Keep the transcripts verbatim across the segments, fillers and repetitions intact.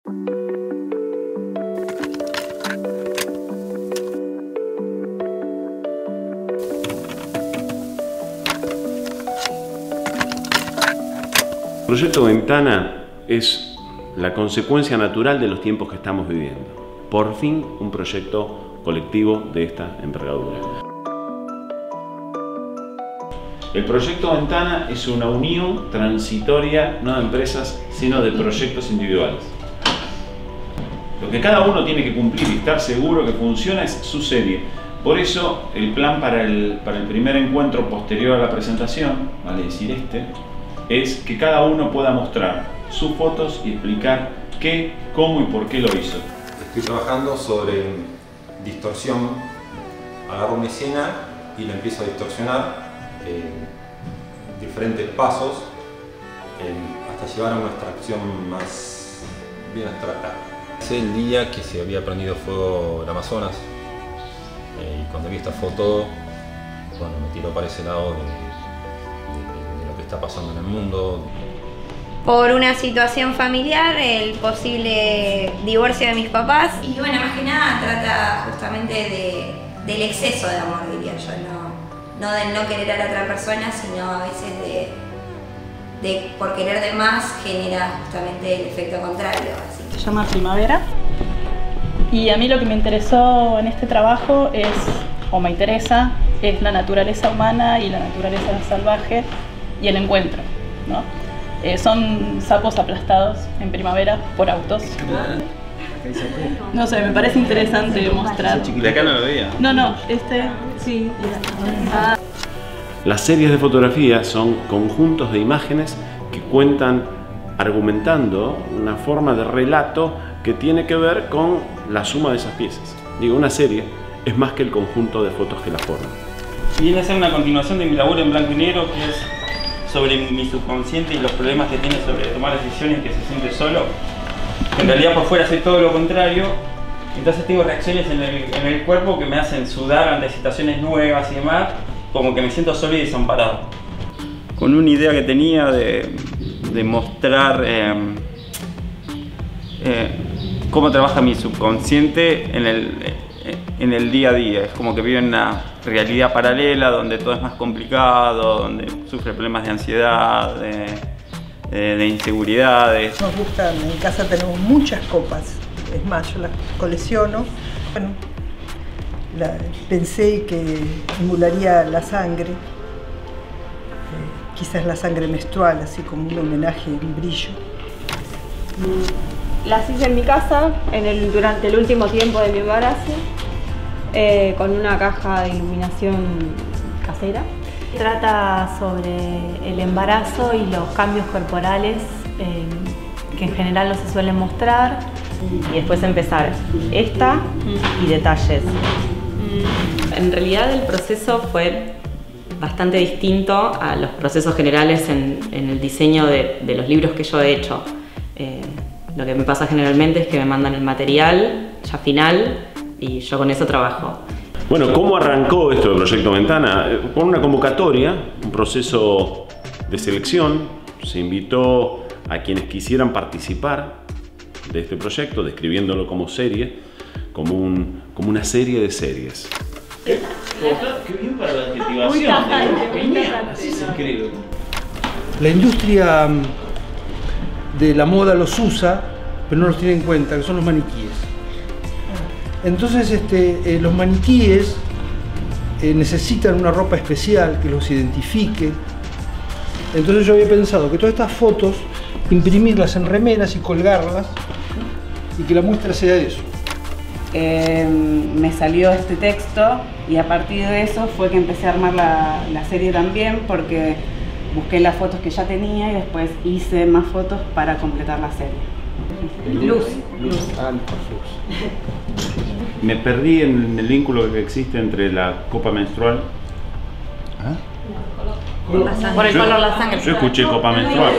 El proyecto Ventana es la consecuencia natural de los tiempos que estamos viviendo. Por fin, un proyecto colectivo de esta envergadura. El proyecto Ventana es una unión transitoria, no de empresas, sino de proyectos individuales. Lo que cada uno tiene que cumplir y estar seguro que funciona es su serie. Por eso, el plan para el, para el primer encuentro posterior a la presentación, vale decir este, es que cada uno pueda mostrar sus fotos y explicar qué, cómo y por qué lo hizo. Estoy trabajando sobre distorsión. Agarro una escena y la empiezo a distorsionar en diferentes pasos en, hasta llegar a una abstracción más bien abstracta. Es el día que se había prendido fuego el Amazonas eh, y cuando vi esta foto, bueno, me tiró para ese lado de, de, de lo que está pasando en el mundo. Por una situación familiar, el posible divorcio de mis papás. Y bueno, más que nada trata justamente de, del exceso de amor, diría yo, no, no del no querer a la otra persona, sino a veces de, de por querer de más genera justamente el efecto contrario. Así. Se llama Primavera y a mí lo que me interesó en este trabajo es, o me interesa, es la naturaleza humana y la naturaleza salvaje y el encuentro, ¿no? Eh, son sapos aplastados en primavera por autos. No sé, me parece interesante mostrar. De acá no lo veía. No, no, este sí. Ah. Las series de fotografía son conjuntos de imágenes que cuentan argumentando una forma de relato que tiene que ver con la suma de esas piezas. Digo, una serie es más que el conjunto de fotos que la forman. Viene a ser una continuación de mi laburo en blanco y negro, que es sobre mi subconsciente y los problemas que tiene sobre tomar decisiones, que se siente solo. En realidad por fuera soy todo lo contrario, entonces tengo reacciones en el, en el cuerpo que me hacen sudar ante situaciones nuevas y demás, como que me siento solo y desamparado. Con una idea que tenía de, de mostrar eh, eh, cómo trabaja mi subconsciente en el, en el día a día. Es como que vivo en una realidad paralela donde todo es más complicado, donde sufre problemas de ansiedad, de, de, de inseguridades. Nos gustan, en casa tenemos muchas copas, es más, yo las colecciono. Bueno, la, pensé que emularía la sangre, eh, quizás la sangre menstrual, así como un homenaje en brillo. Las hice en mi casa en el, durante el último tiempo de mi embarazo. Eh, con una caja de iluminación casera. Trata sobre el embarazo y los cambios corporales eh, que en general no se suelen mostrar. Y después empezar esta y detalles. En realidad el proceso fue bastante distinto a los procesos generales en, en el diseño de, de los libros que yo he hecho. Eh, lo que me pasa generalmente es que me mandan el material ya final y yo con eso trabajo. Bueno, ¿cómo arrancó esto del Proyecto Ventana? Con una convocatoria, un proceso de selección. Se invitó a quienes quisieran participar de este proyecto, describiéndolo como serie, como, un, como una serie de series. Qué, qué bien para la adjetivación. Genial, así se escribe. La industria de la moda los usa, pero no los tiene en cuenta, que son los maniquíes. Entonces este, eh, los maniquíes eh, necesitan una ropa especial que los identifique. Entonces yo había pensado que todas estas fotos, imprimirlas en remeras y colgarlas, y que la muestra sea eso. Eh, me salió este texto y a partir de eso fue que empecé a armar la, la serie también, porque busqué las fotos que ya tenía y después hice más fotos para completar la serie. Luz. Luz. Ah, luz. Me perdí en el vínculo que existe entre la copa menstrual. ¿Ah? Por el color de la sangre. Yo escuché copa menstrual.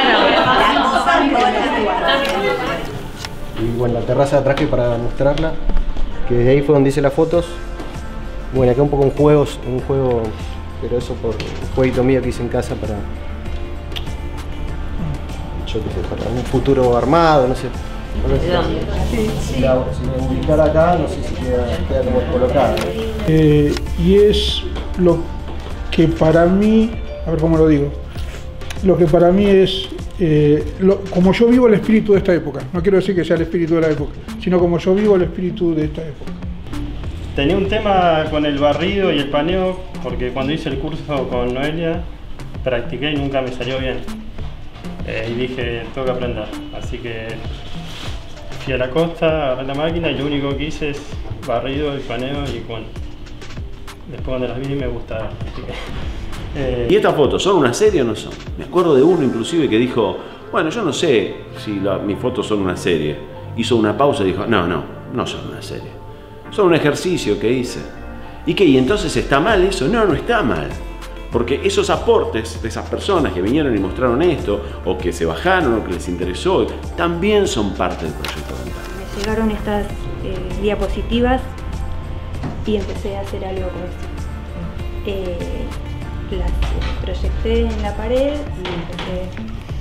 Y bueno, la terraza traje para mostrarla, que desde ahí fue donde hice las fotos. Bueno, acá un poco un juego, un juego, pero eso por un jueguito mío que hice en casa para, yo qué sé, para un futuro armado, no sé. ¿De dónde? Sí, si, la, si me ubicara acá, no sé si queda, queda como colocada. Eh, y es lo que para mí, a ver cómo lo digo, lo que para mí es, eh, lo, como yo vivo el espíritu de esta época, no quiero decir que sea el espíritu de la época, sino como yo vivo el espíritu de esta época. Tenía un tema con el barrido y el paneo, porque cuando hice el curso con Noelia, practiqué y nunca me salió bien. Eh, y dije, tengo que aprender. Así que fui a la costa, agarré la máquina y lo único que hice es barrido y paneo y bueno. Después cuando las vi me gustaron. Así que, eh... ¿Y estas fotos son una serie o no son? Me acuerdo de uno inclusive que dijo, bueno, yo no sé si la, mis fotos son una serie. Hizo una pausa y dijo, no, no, no son una serie. Son un ejercicio que hice. ¿Y qué? ¿Y entonces está mal eso? No, no está mal. Porque esos aportes de esas personas que vinieron y mostraron esto, o que se bajaron, o que les interesó, también son parte del proyecto Ventana. Me llegaron estas eh, diapositivas y empecé a hacer algo con eso. Eh, las proyecté en la pared y empecé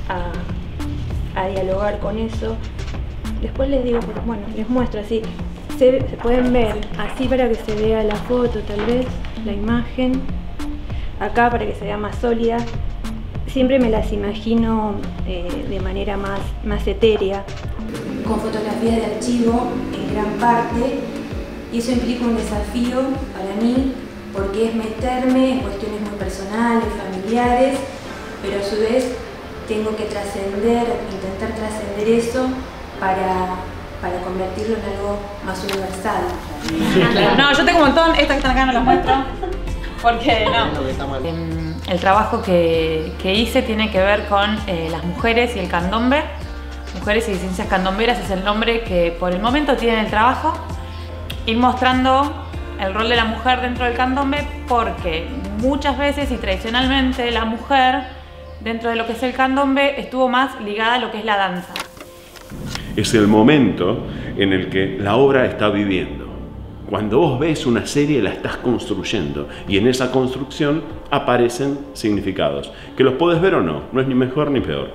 a, a dialogar con eso. Después les digo, bueno, les muestro así. Se, se pueden ver así para que se vea la foto, tal vez, la imagen. Acá para que se vea más sólida. Siempre me las imagino eh, de manera más, más etérea. Con fotografías de archivo en gran parte, y eso implica un desafío para mí, porque es meterme en cuestiones muy personales, familiares, pero a su vez tengo que trascender, intentar trascender eso para, para convertirlo en algo más universal. Sí, claro. No, yo tengo un montón, estas que están acá no las muestro. Porque no. El trabajo que, que hice tiene que ver con eh, las mujeres y el candombe. Mujeres y Disidencias Candomberas es el nombre que por el momento tiene el trabajo. Ir mostrando el rol de la mujer dentro del candombe, porque muchas veces y tradicionalmente la mujer dentro de lo que es el candombe estuvo más ligada a lo que es la danza. Es el momento en el que la obra está viviendo. Cuando vos ves una serie, la estás construyendo, y en esa construcción aparecen significados, que los podés ver o no, no es ni mejor ni peor.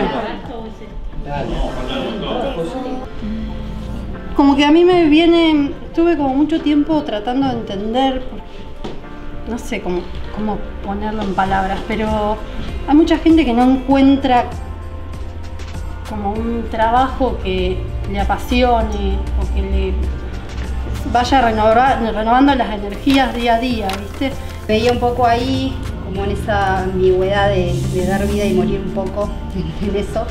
Como que a mí me viene, estuve como mucho tiempo tratando de entender, no sé cómo, cómo ponerlo en palabras, pero hay mucha gente que no encuentra como un trabajo que le apasione o que le vaya renovar, renovando las energías día a día, ¿viste? Veía un poco ahí, como en esa ambigüedad de, de dar vida y morir un poco en eso.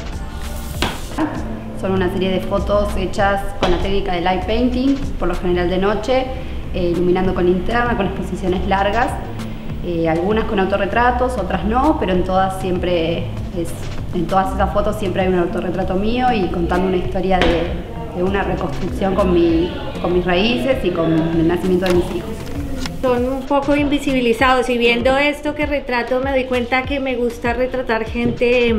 Son una serie de fotos hechas con la técnica de light painting, por lo general de noche, eh, iluminando con linterna, con exposiciones largas, eh, algunas con autorretratos, otras no, pero en todas siempre es, en todas esas fotos siempre hay un autorretrato mío y contando una historia de, de una reconstrucción con, mi, con mis raíces y con el nacimiento de mis hijos. Son un poco invisibilizados y viendo esto que retrato me doy cuenta que me gusta retratar gente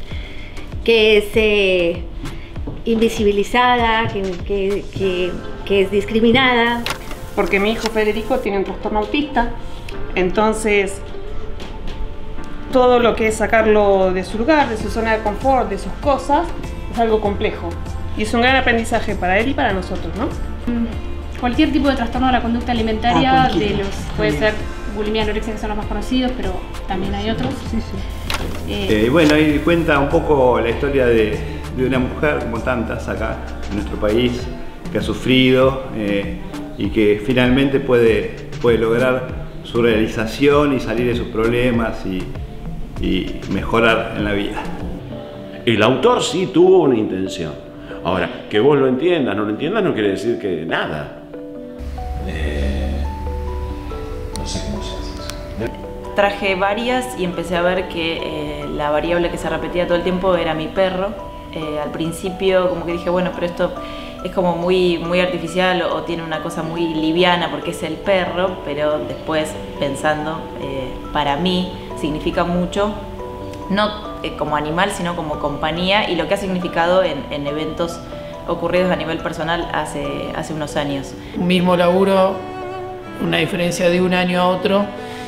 que es eh, invisibilizada, que, que, que, que es discriminada. Porque mi hijo Federico tiene un trastorno autista, entonces todo lo que es sacarlo de su lugar, de su zona de confort, de sus cosas, es algo complejo. Y es un gran aprendizaje para él y para nosotros, ¿no? Cualquier tipo de trastorno de la conducta alimentaria, Ah, de los, puede ser bulimia, anorexia, que son los más conocidos, pero también hay otros. Sí, sí. Eh, Eh, bueno, ahí cuenta un poco la historia de, de una mujer, como tantas acá en nuestro país, que ha sufrido eh, y que finalmente puede, puede lograr su realización y salir de sus problemas y, y mejorar en la vida. El autor sí tuvo una intención. Ahora, que vos lo entiendas, no lo entiendas, no quiere decir que nada. Eh, no sé cómo se hace eso. Traje varias y empecé a ver que eh, la variable que se repetía todo el tiempo era mi perro. Eh, al principio como que dije, bueno, pero esto es como muy, muy artificial o, o tiene una cosa muy liviana porque es el perro, pero después pensando, eh, para mí significa mucho, no eh, como animal, sino como compañía y lo que ha significado en, en eventos ocurridos a nivel personal hace, hace unos años. Un mismo laburo, una diferencia de un año a otro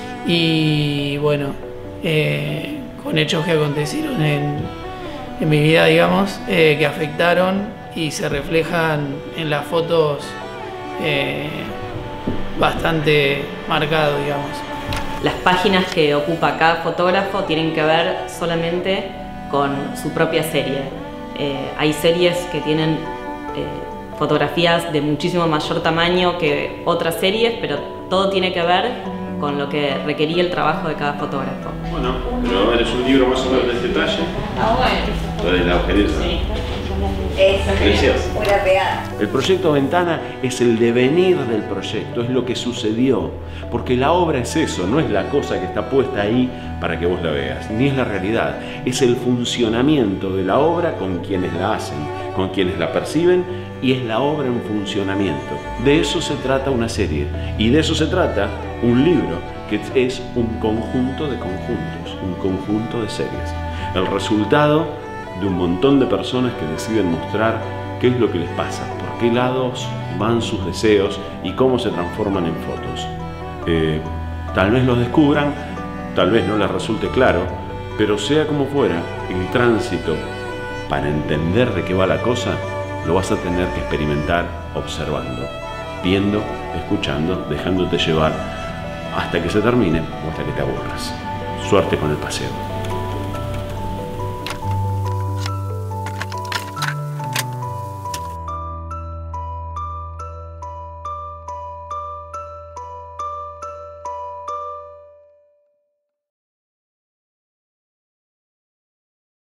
y bueno, eh, con hechos que acontecieron en, en mi vida, digamos, eh, que afectaron y se reflejan en las fotos eh, bastante marcado, digamos. Las páginas que ocupa cada fotógrafo tienen que ver solamente con su propia serie. Eh, hay series que tienen eh, fotografías de muchísimo mayor tamaño que otras series, pero todo tiene que ver con lo que requería el trabajo de cada fotógrafo. Bueno, pero es un libro más o menos de este talle. Ah, bueno. Lo de la ojeriza. Sí. Es Gracias. una pegada. El proyecto Ventana es el devenir del proyecto, es lo que sucedió. Porque la obra es eso, no es la cosa que está puesta ahí para que vos la veas, ni es la realidad. Es el funcionamiento de la obra con quienes la hacen, con quienes la perciben, y es la obra en funcionamiento. De eso se trata una serie, y de eso se trata un libro, que es un conjunto de conjuntos, un conjunto de series. El resultado de un montón de personas que deciden mostrar qué es lo que les pasa, por qué lados van sus deseos y cómo se transforman en fotos. Eh, tal vez los descubran, tal vez no les resulte claro, pero sea como fuera, el tránsito para entender de qué va la cosa, lo vas a tener que experimentar observando, viendo, escuchando, dejándote llevar hasta que se termine o hasta que te aburras. Suerte con el paseo.